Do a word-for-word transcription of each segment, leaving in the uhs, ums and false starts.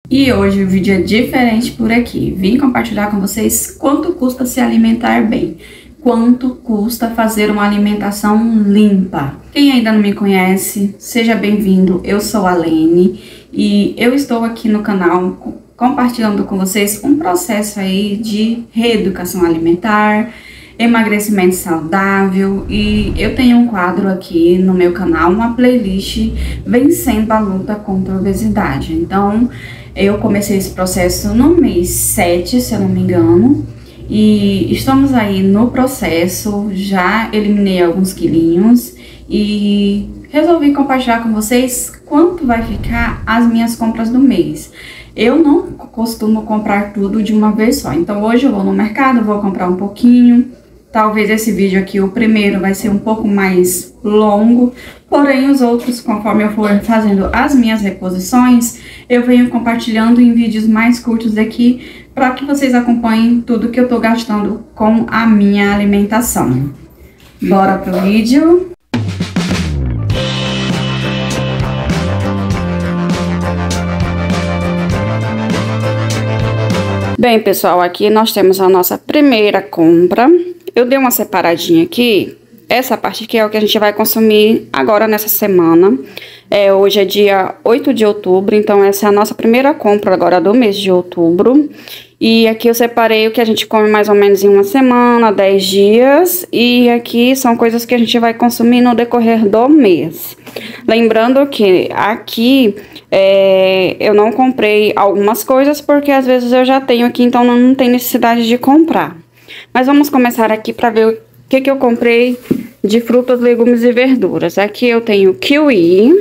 E hoje o vídeo é diferente por aqui. Vim compartilhar com vocês quanto custa se alimentar bem. Quanto custa fazer uma alimentação limpa. Quem ainda não me conhece, seja bem-vindo. Eu sou a Lene e eu estou aqui no canal compartilhando com vocês um processo aí de reeducação alimentar, emagrecimento saudável, e eu tenho um quadro aqui no meu canal, uma playlist Vencendo a Luta contra a Obesidade. Então, eu comecei esse processo no mês sete, se eu não me engano, e estamos aí no processo, já eliminei alguns quilinhos e resolvi compartilhar com vocês quanto vai ficar as minhas compras do mês. Eu não costumo comprar tudo de uma vez só, então hoje eu vou no mercado, vou comprar um pouquinho. Talvez esse vídeo aqui, o primeiro, vai ser um pouco mais longo, porém os outros, conforme eu for fazendo as minhas reposições, eu venho compartilhando em vídeos mais curtos aqui, para que vocês acompanhem tudo que eu tô gastando com a minha alimentação. Bora pro vídeo! Bem, pessoal, aqui nós temos a nossa primeira compra. Eu dei uma separadinha aqui. Essa parte aqui é o que a gente vai consumir agora nessa semana. É, hoje é dia oito de outubro, então essa é a nossa primeira compra agora do mês de outubro. E aqui eu separei o que a gente come mais ou menos em uma semana, dez dias. E aqui são coisas que a gente vai consumir no decorrer do mês. Lembrando que aqui é, eu não comprei algumas coisas porque às vezes eu já tenho aqui, então não tem necessidade de comprar. Mas vamos começar aqui para ver o que, que eu comprei de frutas, legumes e verduras. Aqui eu tenho kiwi,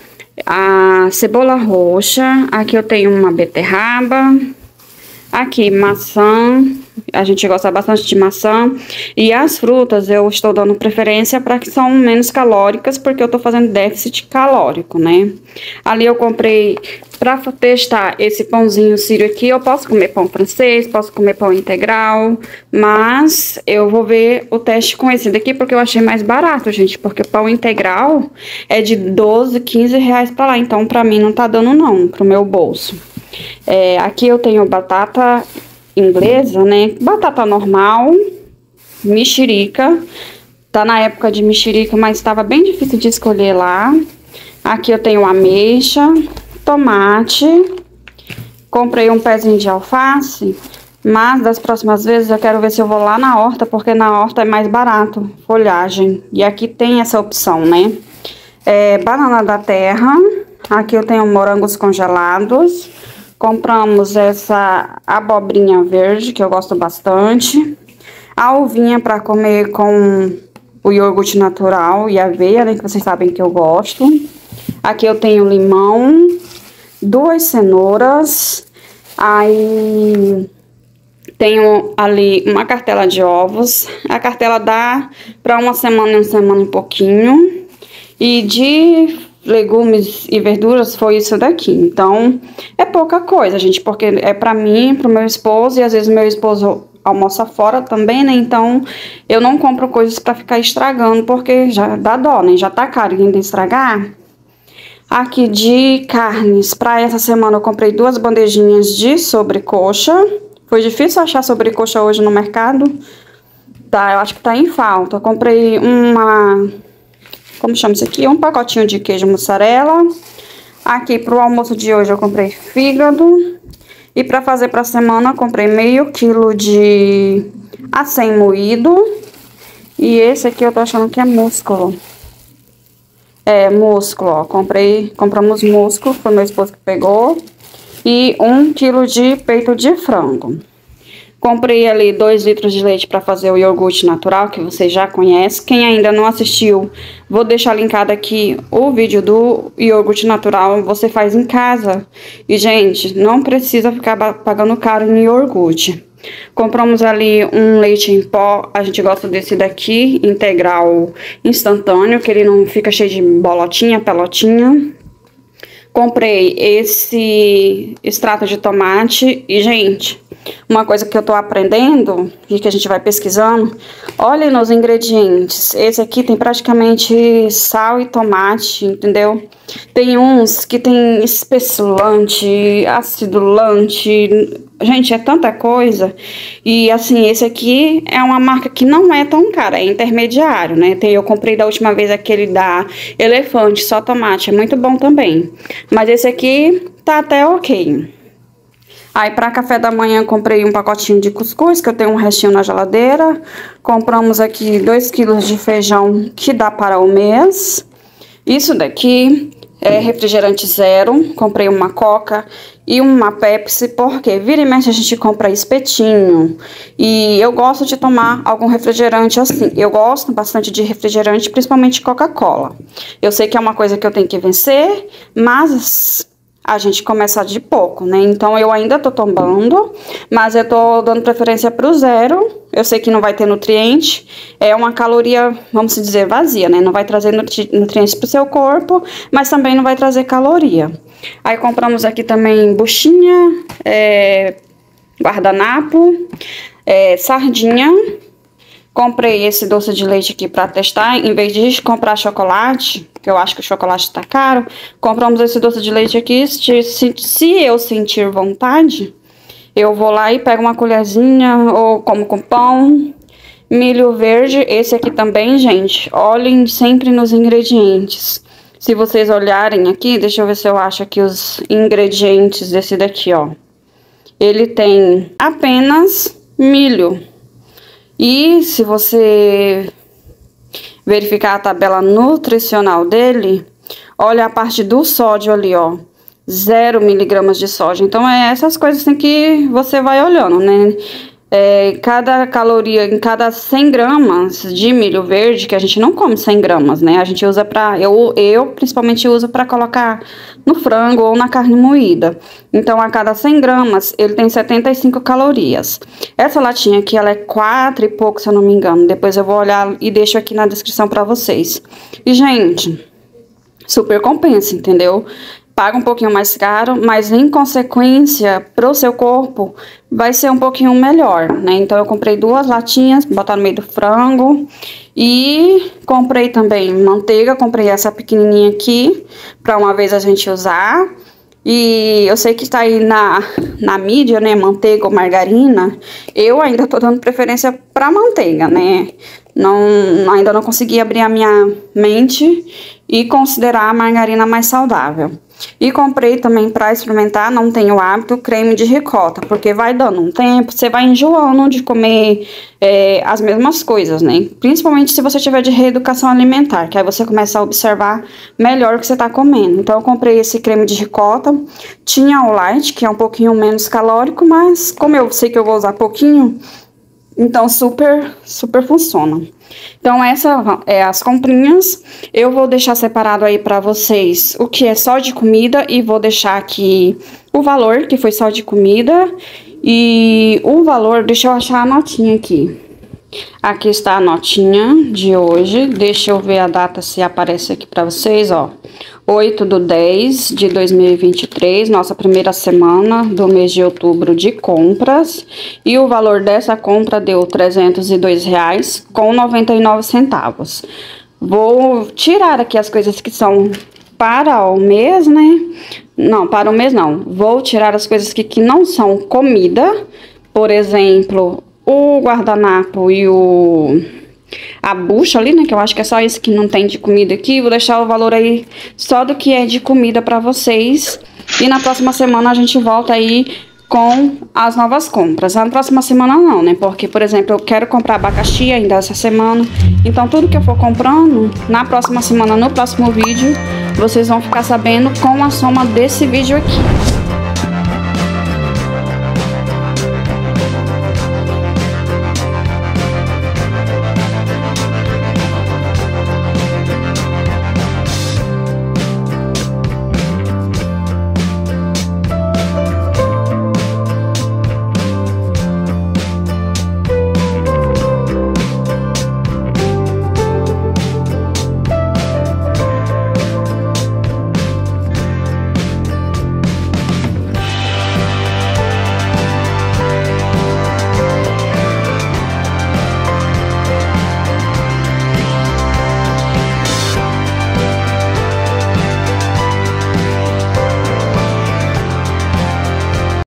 a cebola roxa, aqui eu tenho uma beterraba, aqui maçã, a gente gosta bastante de maçã. E as frutas eu estou dando preferência para que são menos calóricas, porque eu tô fazendo déficit calórico, né? Ali eu comprei para testar esse pãozinho sírio aqui. Eu posso comer pão francês, posso comer pão integral, mas eu vou ver o teste com esse daqui porque eu achei mais barato, gente, porque pão integral é de doze, quinze reais para lá, então para mim não tá dando não, pro meu bolso. É, aqui eu tenho batata inglesa, né? Batata normal, mexerica. Tá na época de mexerica, mas estava bem difícil de escolher lá. Aqui eu tenho ameixa, tomate. Comprei um pezinho de alface, mas das próximas vezes eu quero ver se eu vou lá na horta, porque na horta é mais barato, folhagem. E aqui tem essa opção, né? É, banana da terra. Aqui eu tenho morangos congelados. Compramos essa abobrinha verde, que eu gosto bastante. A uvinha para comer com o iogurte natural e aveia, né, que vocês sabem que eu gosto. Aqui eu tenho limão, duas cenouras. Aí tenho ali uma cartela de ovos. A cartela dá para uma semana, uma semana e pouquinho. E de legumes e verduras foi isso daqui. Então é pouca coisa, gente, porque é pra mim, pro meu esposo, e às vezes meu esposo almoça fora também, né? Então eu não compro coisas pra ficar estragando, porque já dá dó, né? Já tá caro ainda estragar. Aqui de carnes, pra essa semana eu comprei duas bandejinhas de sobrecoxa. Foi difícil achar sobrecoxa hoje no mercado, tá? Eu acho que tá em falta. Eu comprei uma... Como chama isso aqui? Um pacotinho de queijo mussarela. Aqui pro almoço de hoje eu comprei fígado. E para fazer pra semana eu comprei meio quilo de acém moído. E esse aqui eu tô achando que é músculo. É, músculo, ó. Comprei, compramos músculo, foi meu esposo que pegou. E um quilo de peito de frango. Comprei ali dois litros de leite para fazer o iogurte natural, que vocês já conhecem. Quem ainda não assistiu, vou deixar linkado aqui o vídeo do iogurte natural. Você faz em casa. E, gente, não precisa ficar pagando caro em iogurte. Compramos ali um leite em pó. A gente gosta desse daqui, integral instantâneo, que ele não fica cheio de bolotinha, pelotinha. Comprei esse extrato de tomate. E, gente, uma coisa que eu tô aprendendo e que a gente vai pesquisando. Olhem nos ingredientes. Esse aqui tem praticamente sal e tomate, entendeu? Tem uns que tem espessulante, acidulante. Gente, é tanta coisa. E assim, esse aqui é uma marca que não é tão cara, é intermediário, né? Tem, eu comprei da última vez aquele da Elefante, só tomate, é muito bom também. Mas esse aqui tá até ok. Aí, para café da manhã, comprei um pacotinho de cuscuz, que eu tenho um restinho na geladeira. Compramos aqui dois quilos de feijão, que dá para o mês. Isso daqui é refrigerante zero. Comprei uma Coca e uma Pepsi, porque vira e mexe a gente compra espetinho. E eu gosto de tomar algum refrigerante assim. Eu gosto bastante de refrigerante, principalmente Coca-Cola. Eu sei que é uma coisa que eu tenho que vencer, mas a gente começa de pouco, né? Então, eu ainda tô tomando, mas eu tô dando preferência pro zero. Eu sei que não vai ter nutriente, é uma caloria, vamos dizer, vazia, né? Não vai trazer nutri nutrientes pro seu corpo, mas também não vai trazer caloria. Aí, compramos aqui também buchinha, é, guardanapo, é, sardinha. Comprei esse doce de leite aqui pra testar, em vez de comprar chocolate, que eu acho que o chocolate tá caro, compramos esse doce de leite aqui. Se, se, se eu sentir vontade, eu vou lá e pego uma colherzinha ou como com pão. Milho verde, esse aqui também, gente, olhem sempre nos ingredientes. Se vocês olharem aqui, deixa eu ver se eu acho aqui os ingredientes desse daqui, ó. Ele tem apenas milho. E se você verificar a tabela nutricional dele, olha a parte do sódio ali, ó, zero miligramas de sódio. Então, é essas coisas assim que você vai olhando, né? É, cada caloria, em cada cem gramas de milho verde, que a gente não come cem gramas, né? A gente usa pra, eu, eu principalmente uso pra colocar no frango ou na carne moída. Então, a cada cem gramas, ele tem setenta e cinco calorias. Essa latinha aqui, ela é quatro e pouco, se eu não me engano. Depois eu vou olhar e deixo aqui na descrição pra vocês. E, gente, super compensa, entendeu? Paga um pouquinho mais caro, mas em consequência, pro seu corpo, vai ser um pouquinho melhor, né? Então, eu comprei duas latinhas, botar no meio do frango. E comprei também manteiga, comprei essa pequenininha aqui, pra uma vez a gente usar. E eu sei que tá aí na, na mídia, né, manteiga ou margarina. Eu ainda tô dando preferência pra manteiga, né? Não, ainda não consegui abrir a minha mente e considerar a margarina mais saudável. E comprei também para experimentar, não tenho hábito, creme de ricota, porque vai dando um tempo, você vai enjoando de comer é, as mesmas coisas, né? Principalmente se você tiver de reeducação alimentar, que aí você começa a observar melhor o que você tá comendo. Então, eu comprei esse creme de ricota, tinha o light, que é um pouquinho menos calórico, mas como eu sei que eu vou usar pouquinho, então super, super funciona. Então, essa é as comprinhas. Eu vou deixar separado aí pra vocês o que é só de comida e vou deixar aqui o valor, que foi só de comida. E o valor, deixa eu achar a notinha aqui. Aqui está a notinha de hoje. Deixa eu ver a data se aparece aqui pra vocês, ó. oito do dez de dois mil e vinte e três, nossa primeira semana do mês de outubro de compras. E o valor dessa compra deu trezentos e dois reais com noventa e nove centavos. Vou tirar aqui as coisas que são para o mês, né? Não, para o mês não. Vou tirar as coisas que, que não são comida. Por exemplo, o guardanapo e o... a bucha ali, né, que eu acho que é só esse que não tem de comida aqui. Vou deixar o valor aí só do que é de comida pra vocês. E na próxima semana a gente volta aí com as novas compras. Na próxima semana não, né, porque, por exemplo, eu quero comprar abacaxi ainda essa semana. Então, tudo que eu for comprando, na próxima semana, no próximo vídeo, vocês vão ficar sabendo com a soma desse vídeo aqui.